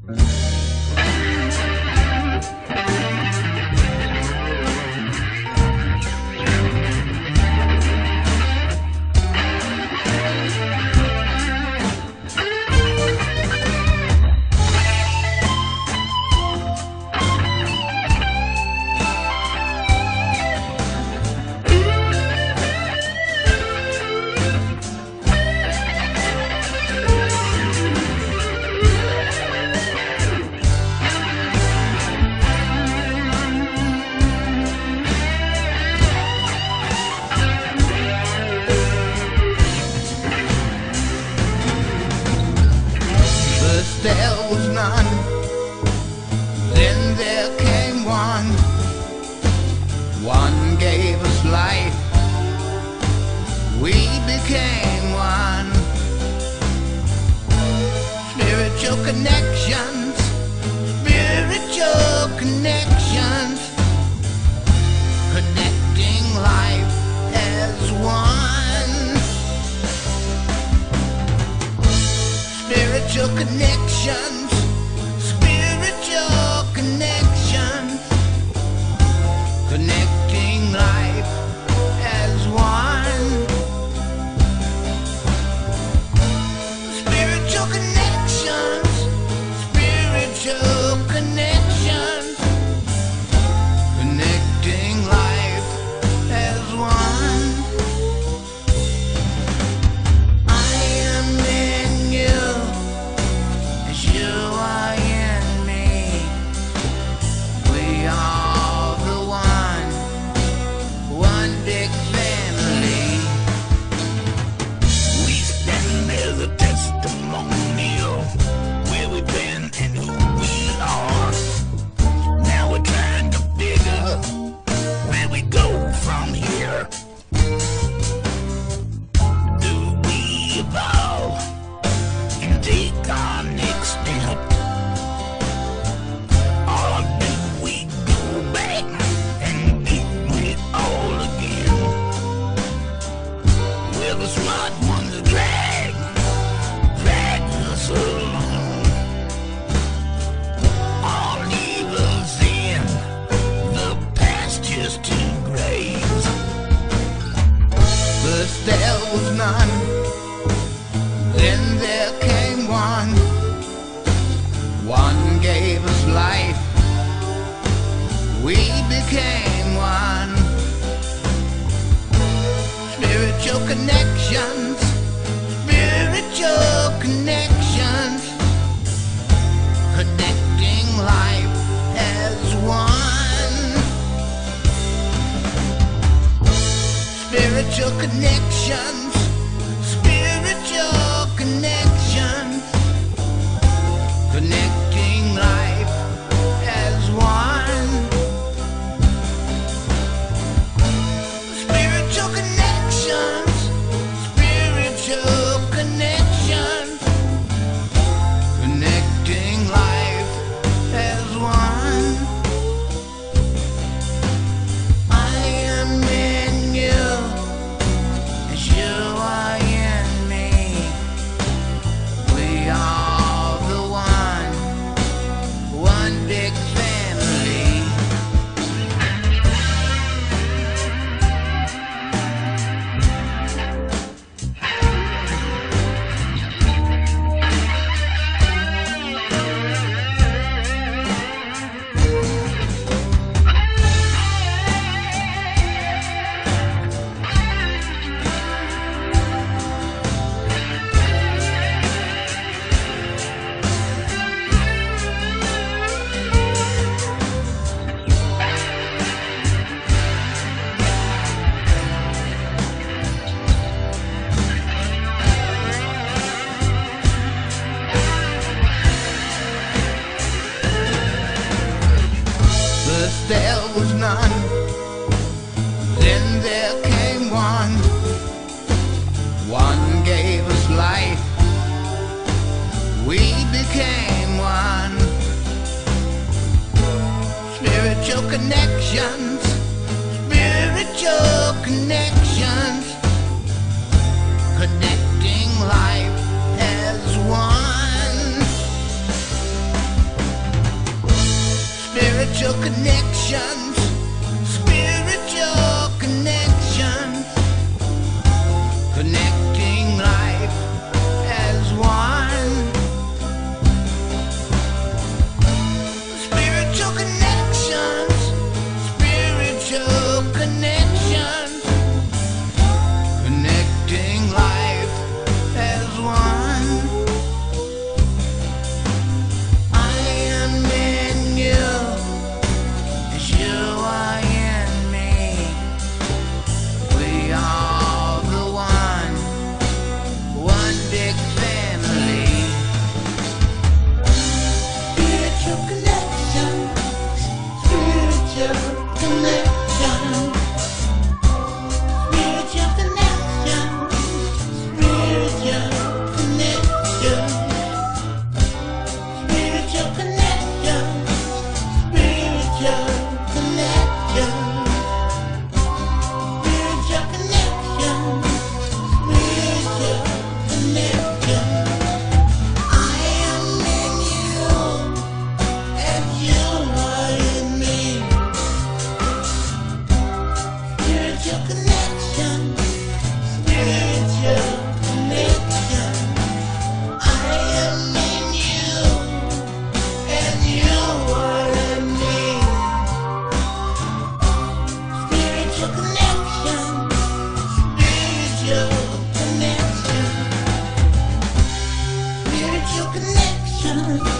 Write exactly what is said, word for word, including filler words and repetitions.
There was none, then there came one. One gave us life, we became one. Spiritual connections, spiritual connections, connecting life as one. Spiritual connections, spiritual connections, connecting life as one. Spiritual connections, spiritual connections, connecting life as one. I am in you, you are in me. We are the one, one big family. We stand as a testimonial where we've been and who we are. Now we're trying to figure where we go from here. Do we evolve and take our next step, or do we go back and get it all again? Will the smart ones drag, drag us along, or leave us in the pastures to graze? First there was none, then there came one. One gave us life, we became one. Spiritual connections, spiritual connections, connecting life as one. Spiritual connections, spiritual connections, connecting life as one. Spiritual connections, spiritual connections, connecting life as one. I am in you, as you are in me. We are the one, one big family. First there was none, then there came one. One gave us life, we became one. Spiritual connections, spiritual connections, connecting life as one. spiritual connections, spiritual connections, connecting life as one. Spiritual connections, spiritual connections, connecting life as one. I am in you, as you are in me. We are the one, one big family. Spiritual connection, spiritual connection, spiritual connection, spiritual connection, spiritual connection, spiritual connection, spiritual connection, spiritual connection. I am in you, and you are in me. Spiritual connection, spiritual connection. I am in you, and you are in me. Spiritual connection, spiritual connection, spiritual connection.